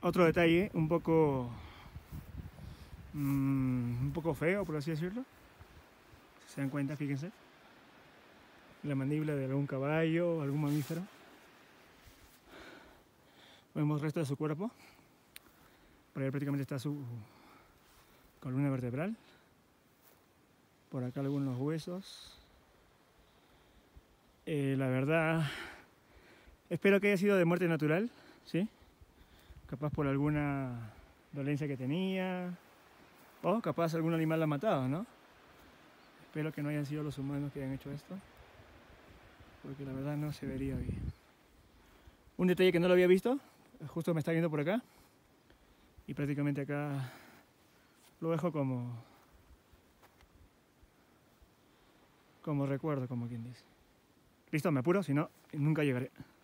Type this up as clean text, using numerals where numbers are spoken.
Otro detalle un poco feo, por así decirlo. Si se dan cuenta, fíjense. La mandíbula de algún caballo o algún mamífero. Vemos el resto de su cuerpo. Por ahí prácticamente está su columna vertebral. Por acá algunos huesos. La verdad, espero que haya sido de muerte natural, ¿sí? Capaz por alguna dolencia que tenía, o capaz algún animal la ha matado, ¿no? Espero que no hayan sido los humanos que hayan hecho esto, porque la verdad no se vería bien. Un detalle que no lo había visto, justo me está viendo por acá, y prácticamente acá lo dejo como recuerdo, como quien dice. Listo, me apuro, si no, nunca llegaré.